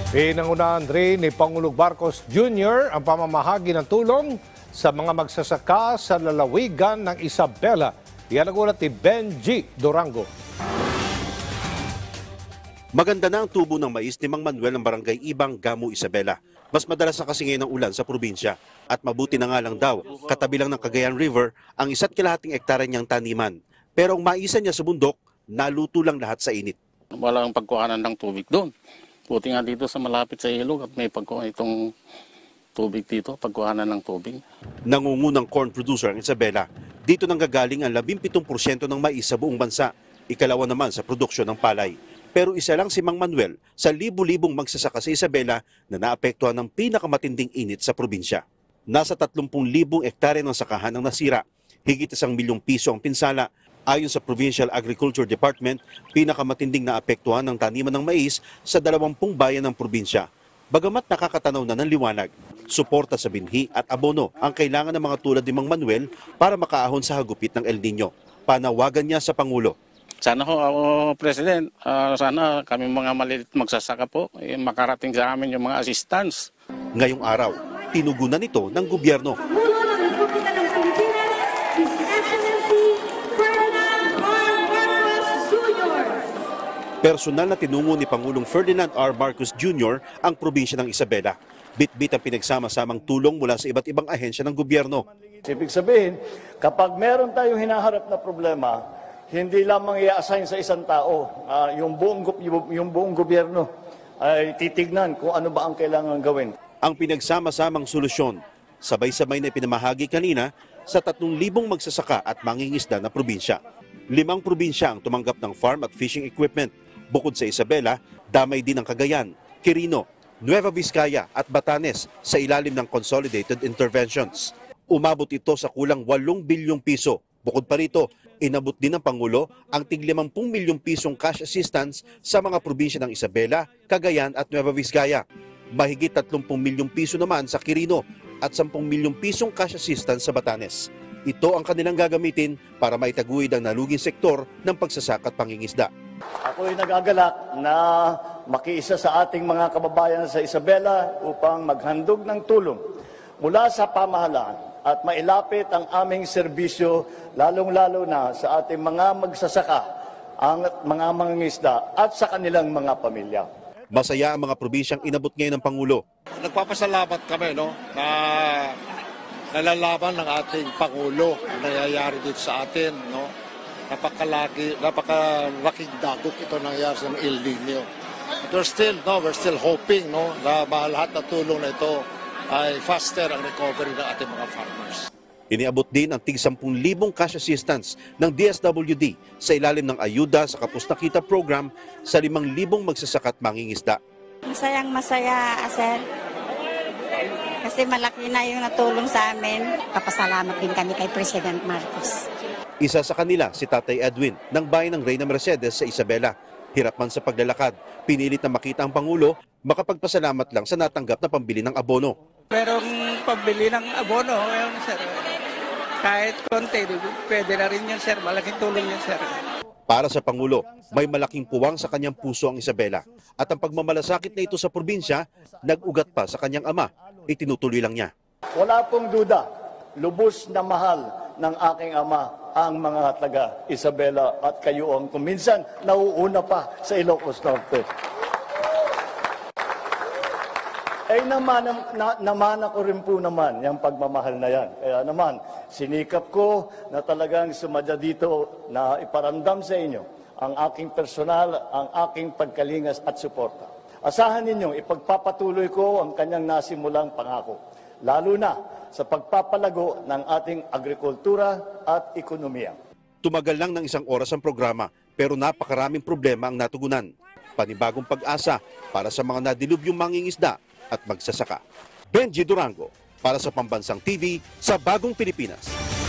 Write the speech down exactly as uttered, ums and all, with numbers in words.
Pinangunahan rin ni Pangulong Marcos Junior ang pamamahagi ng tulong sa mga magsasaka sa lalawigan ng Isabela. Yan ang ulat ni Benji Durango. Maganda na ang tubo ng mais ni Mang Manuel ng Barangay Ibang, Gamu, Isabela. Mas madalas na kasi ngayon ang ulan sa probinsya. At mabuti na nga lang daw, katabi lang ng Cagayan River, ang isa't kalahating hektare niyang taniman. Pero ang maisan niya sa bundok, naluto lang lahat sa init. Walang pagkuhanan ng tubig doon. Buti nga dito sa malapit sa ilog at may pagkuha itong tubig dito, pagkuhanan ng tubig. Nangungunang corn producer ang Isabela. Dito nanggagaling ang labing pitong porsyento ng mais sa buong bansa. Ikalawa naman sa produksyon ng palay. Pero isa lang si Mang Manuel sa libu-libong magsasaka sa Isabela na naapektuhan ng pinakamatinding init sa probinsya. Nasa tatlumpung libong hektare ng sakahan ang nasira. Higit isang milyong piso ang pinsala. Ayon sa Provincial Agriculture Department, pinakamatinding naapektuhan ng taniman ng mais sa dalawampung bayan ng probinsya. Bagamat nakakatanaw na ng liwanag, suporta sa binhi at abono ang kailangan ng mga tulad ni Mang Manuel para makaahon sa hagupit ng El Nino. Panawagan niya sa Pangulo. Sana ho, uh, President, uh, sana kami mga maliit magsasaka po, eh, makarating sa amin yung mga assistance. Ngayong araw, tinugunan ito ng gobyerno. Personal na tinungo ni Pangulong Ferdinand R. Marcos Junior ang probinsya ng Isabela. Bit-bit ang pinagsama-samang tulong mula sa iba't ibang ahensya ng gobyerno. Ibig sabihin, kapag meron tayong hinaharap na problema, hindi lamang i-assign sa isang tao. Uh, yung, buong, yung buong gobyerno ay titignan kung ano ba ang kailangan gawin. Ang pinagsama-samang solusyon, sabay-sabay na pinamahagi kanina sa tatlong libong magsasaka at mangingisda na probinsya. Limang probinsya ang tumanggap ng farm at fishing equipment. Bukod sa Isabela, damay din ang Cagayan, Quirino, Nueva Vizcaya at Batanes sa ilalim ng Consolidated Interventions. Umabot ito sa kulang walong bilyong piso. Bukod pa rito, inabot din ng Pangulo ang tig limampung milyong pisong cash assistance sa mga probinsya ng Isabela, Cagayan at Nueva Vizcaya. Mahigit tatlumpung milyong piso naman sa Quirino at sampung milyong pisong cash assistance sa Batanes. Ito ang kanilang gagamitin para maitaguyod ang naluging sektor ng pagsasaka at pangingisda. Ako'y nagagalak na makiisa sa ating mga kababayan sa Isabela upang maghandog ng tulong mula sa pamahalaan at mailapit ang aming serbisyo lalong-lalo na sa ating mga magsasaka, ang mga mangingisda at sa kanilang mga pamilya. Masaya ang mga probinsyang inabot ngayon ng Pangulo. Nagpapasalamat kami no, na nalalaman ng ating Pangulo na nangyayari dito sa atin. No? Napakalaki, napakalaking dagok ito nangyayari sa El Nino. We're still, no, we're still hoping no, na lahat na tulong na ito ay faster ang recovery ng ating mga farmers. Iniabot din ang tig sampung libong cash assistance ng D S W D sa ilalim ng Ayuda sa Kapos na Kita program sa limang libong magsasaka at mangingisda. Masayang masaya, Sir. Kasi malaki na yung natulong sa amin. Kapasalamat din kami kay President Marcos. Isa sa kanila si Tatay Edwin ng bayan ng Reyna Mercedes sa Isabela. Hirap man sa paglalakad, pinilit na makita ang Pangulo, makapagpasalamat lang sa natanggap na pambili ng abono. Merong pambili ng abono, ngayon, sir. Kahit konti, pwede na rin yun, sir. Malaking tulong yun, sir. Para sa Pangulo, may malaking puwang sa kanyang puso ang Isabela. At ang pagmamalasakit na ito sa probinsya, nag-ugat pa sa kanyang ama. Itinutuloy lang niya. Wala pong duda, lubos na mahal ng aking ama ang mga taga Isabela at kayo ang kuminsan nauuna pa sa Ilocos Norte. Ay naman, na, naman ako rin po naman yung pagmamahal na yan. Kaya naman, sinikap ko na talagang sumadya dito na iparamdam sa inyo ang aking personal, ang aking pagkalingas at suporta. Asahan ninyo, ipagpapatuloy ko ang kanyang nasimulang pangako. Lalo na sa pagpapalago ng ating agrikultura at ekonomiya. Tumagal lang ng isang oras ang programa pero napakaraming problema ang natugunan. Panibagong pag-asa para sa mga nadilubyong mangingisda at magsasaka. Benji Durango para sa Pambansang T V sa Bagong Pilipinas.